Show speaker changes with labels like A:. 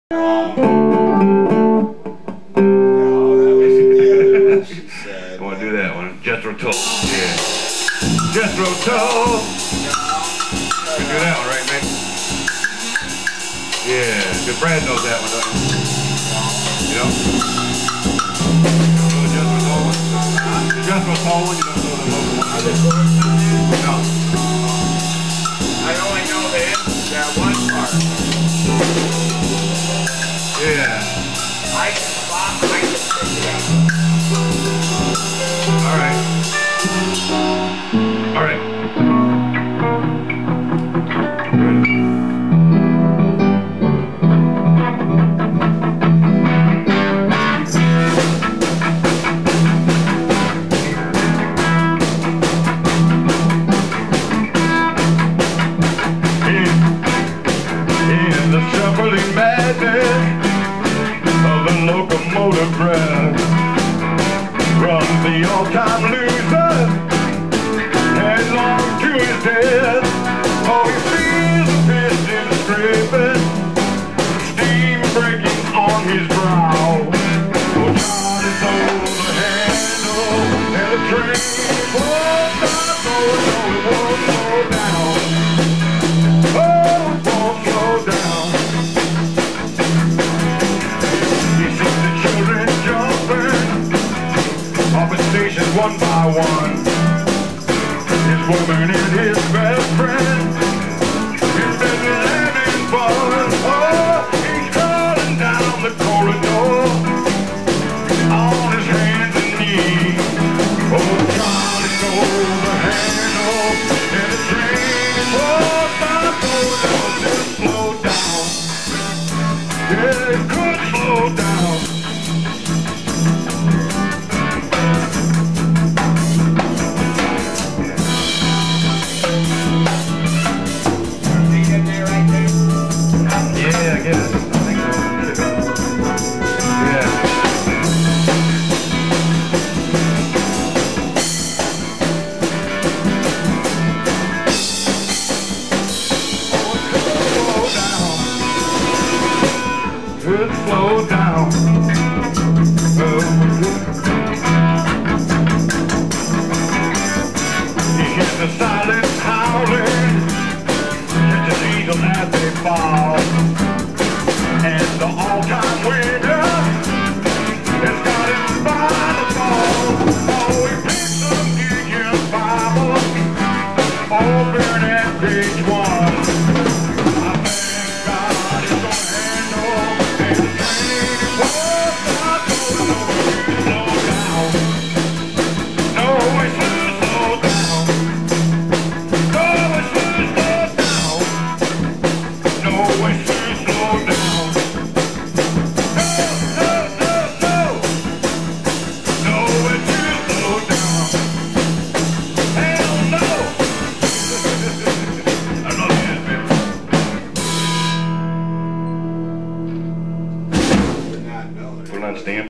A: I want to do that one. Jethro Tull. Yeah. Jethro Tull. You do that one, right, man? Yeah. Good. Brad knows that one, doesn't he? You know? You don't know the Jethro Tull one? The Jethro Tull one, you don't know the local one? No.
B: I only know that one part.
A: Yeah.
B: I can pick it up.
A: All right. All right. In the shuffling madness of the locomotive breath runs the all-time loser headlong to his death. Oh, he feels the piston scraping, steam breaking on his brow. Oh, God is over the handle, and the train won't stop going, no, it won't slow down. Oh, it won't slow down. He sees the children jumping off at stations one by one. His woman and his best friend, he's been having fun. Oh, he's crawling down the corridor on his hands and knees. Oh, Charlie's over the handle, and the train is won't stop going down. Just slow down. Yeah, it could slow down. Yeah, I guess. I think so. Yeah. Oh, it could slow down. Could slow down.